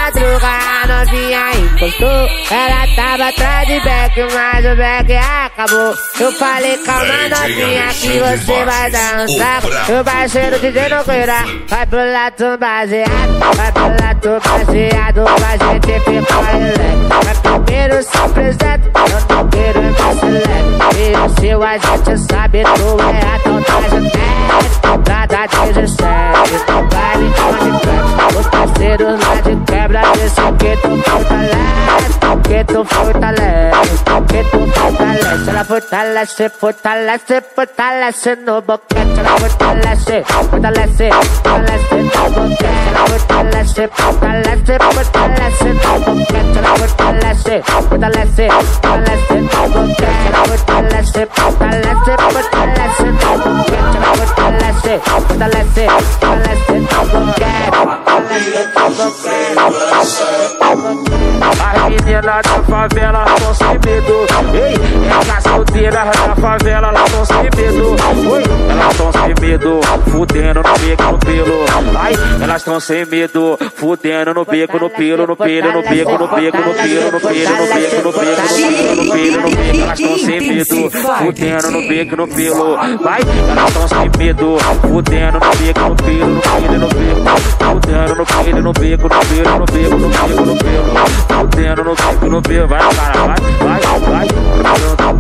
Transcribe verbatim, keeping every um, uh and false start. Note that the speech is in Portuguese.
madruga, a novinha encostou. Ela tava atrás de back, mas o back acabou. Eu falei, calma novinha, que você vai dar um saco. Meu parceiro D J Nogueira vai pro lado baseado, vai pro lado baseado, pra gente ficar leve. Mas primeiro se apresenta, eu não quero mais leve. E o seu a gente sabe, tu é a tontagem médica. Nada dezessete, tu vai me conectar. Os parceiros lá de quebra, desse que tu fortalece, que tu fortalece, que tu fortalece. Ela fortalece, fortalece, fortalece no boquete. Ela fortalece, fortalece, fortalece no boquete. Ela fortalece, fortalece, fortalece no boquete. Ela fortalece, fortalece, fortalece no boquete. Ela fortalece, fortalece, fortalece no boquete. Ela fortalece, fortalece, fortalece no boquete. As meninas da favela tão sem medo. Ei, as solteiras da favela elas tão sem medo. Oi, elas tão sem medo, fudendo no beco, no pelo. Ai, elas tão sem medo, fudendo no beco, no pelo, no pelo, no beco, no beco, no pelo, no pelo, no beco, no beco, no pelo, no pelo, no beco. Elas tão sem medo, fudendo no beco, no pelo. Vai, elas tão sem medo, fudendo no beco, no pelo, no pelo, no beco, fudendo no pelo, no beco, no pelo, no beco, no beco, no pelo, fudendo no beco, no pelo. Vai, cara, vai, vai, vai.